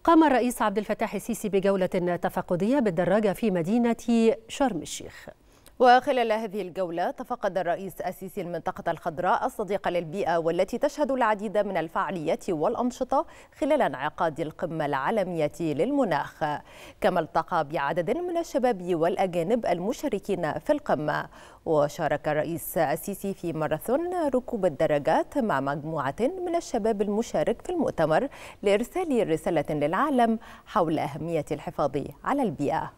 قام الرئيس عبد الفتاح السيسي بجولة تفقدية بالدراجة في مدينة شرم الشيخ. وخلال هذه الجولة تفقد الرئيس السيسي المنطقة الخضراء الصديقة للبيئة والتي تشهد العديد من الفعاليات والأنشطة خلال انعقاد القمة العالمية للمناخ، كما التقى بعدد من الشباب والأجانب المشاركين في القمة. وشارك الرئيس السيسي في ماراثون ركوب الدراجات مع مجموعة من الشباب المشارك في المؤتمر لإرسال رسالة للعالم حول أهمية الحفاظ على البيئة.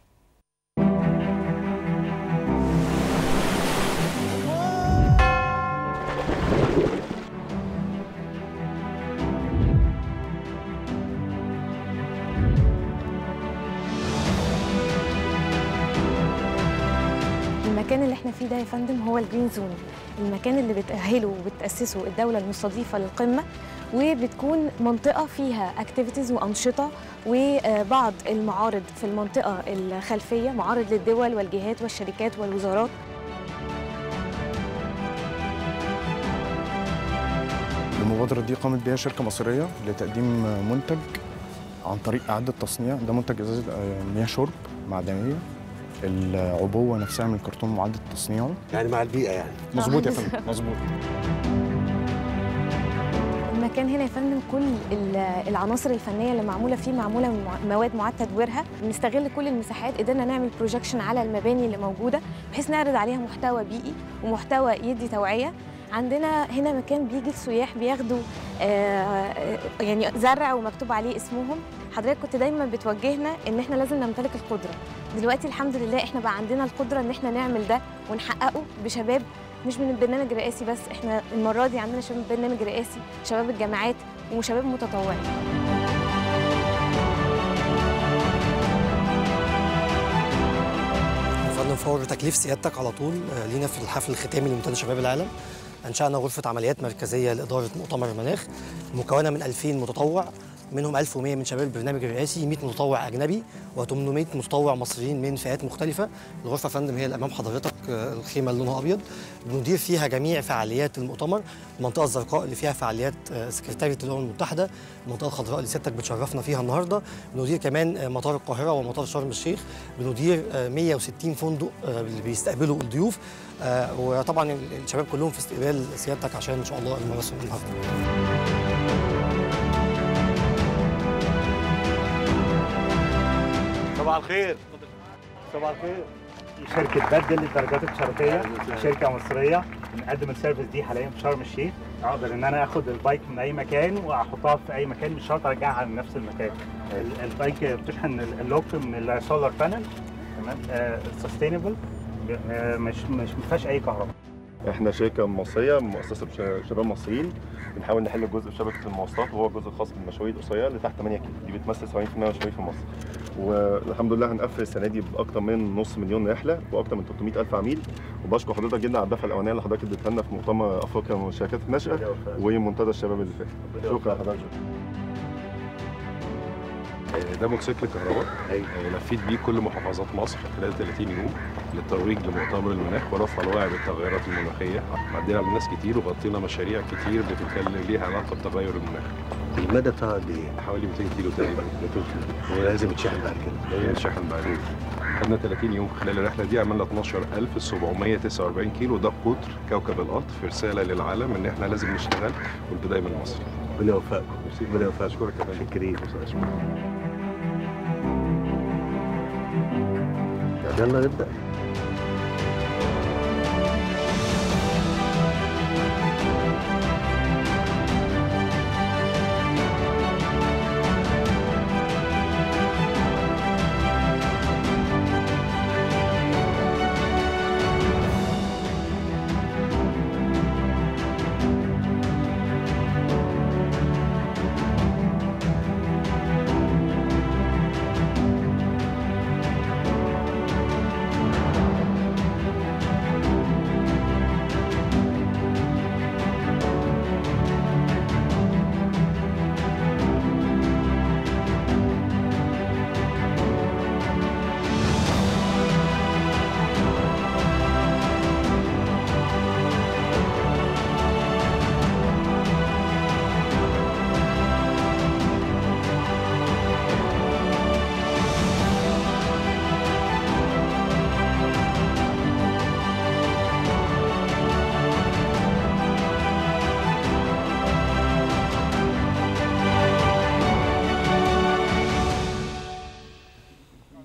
المكان اللي احنا فيه ده يا فندم هو الجرين زون، المكان اللي بتأهله وبتأسسه الدولة المستضيفة للقمة، وبتكون منطقة فيها اكتيفيتيز وأنشطة وبعض المعارض في المنطقة الخلفية، معارض للدول والجهات والشركات والوزارات. المبادرة دي قامت بها شركة مصرية لتقديم منتج عن طريق إعادة تصنيع. ده منتج إزازة مياه شرب معدنية، العبوة نفسها من الكرتون معدة تصنيعه، يعني مع البيئة يعني. مظبوط يا فندم، مظبوط. المكان هنا يا فندم كل العناصر الفنيه اللي معموله فيه معموله من مواد معاد تدويرها، بنستغل كل المساحات، قدرنا نعمل بروجكشن على المباني اللي موجوده بحيث نعرض عليها محتوى بيئي ومحتوى يدي توعيه. عندنا هنا مكان بيجي السياح بياخدوا يعني زرع ومكتوب عليه اسمهم. حضرتك كنت دايما بتوجهنا ان احنا لازم نمتلك القدره، دلوقتي الحمد لله احنا بقى عندنا القدره ان احنا نعمل ده ونحققه بشباب مش من البرنامج الرئاسي بس، احنا المره دي عندنا شباب برنامج رئاسي، شباب الجامعات وشباب متطوعين. فضلا فور تكليف سيادتك على طول لينا في الحفل الختامي لمنتدى شباب العالم أنشأنا غرفة عمليات مركزية لإدارة مؤتمر المناخ مكونة من 2000 متطوع، منهم 1100 من شباب البرنامج الرئاسي، 100 متطوع أجنبي و800 متطوع مصريين من فئات مختلفة. الغرفة يا فندم هي اللي أمام حضرتك، الخيمة اللي لونها أبيض، بندير فيها جميع فعاليات المؤتمر. المنطقة الزرقاء اللي فيها فعاليات سكرتارية الأمم المتحدة، المنطقة الخضراء اللي سيادتك بتشرفنا فيها النهاردة، بندير كمان مطار القاهرة ومطار شرم الشيخ، بندير 160 فندق اللي بيستقبلوا الضيوف، وطبعا الشباب كلهم في استقبال سيادتك عشان إن شاء الله الماراثون النهارده. صباح الخير. صباح الخير. شركة بدل للدراجات الشرقية، شركة مصرية بنقدم السيرفيس دي حاليا في شرم الشيخ. اقدر ان انا اخد البايك من اي مكان واحطها في اي مكان، مش شرط ارجعها لنفس المكان. البايك بتشحن اللوك من السولار بانل، تمام، سستينبل، مش ما فيهاش اي كهرباء. احنا شركه مصريه مؤسسه شباب مصريين، بنحاول نحل جزء في شبكه المواصلات وهو الجزء الخاص بالمشاوير القصيره اللي تحت 8 كيلو، دي بتمثل 70% من المشاوير في مصر. والحمد لله هنقفل السنه دي باكثر من نص مليون رحله واكثر من 300,000 عميل. وبشكر حضرتك جدا على الدفعه الاولانيه اللي حضرتك اديتها لنا في مؤتمر افريقيا والشركات الناشئه ومنتدى الشباب اللي فات. شكرا لحضرتك. ده موتوسيكل كهرباء لفيت بيه كل محافظات مصر خلال 30 يوم للترويج لمؤتمر المناخ ورفع الوعي بالتغيرات المناخيه. عدينا على ناس كتير وغطينا مشاريع كتير بتتكلم ليها علاقه بتغير المناخ. المدى بتاعها قد ايه؟ حوالي 200 كيلو تقريبا. ولازم يتشحن بعد كده؟ لازم يتشحن بعد كده. خدنا 30 يوم خلال الرحله دي، عملنا 12749 كيلو. ده قطر كوكب الارض في رساله للعالم ان احنا لازم نشتغل والبدايه من مصر. ربنا يوفقكم. ربنا يوفقكم. اشكرك يا فندم. شكرين. يلا نبدأ.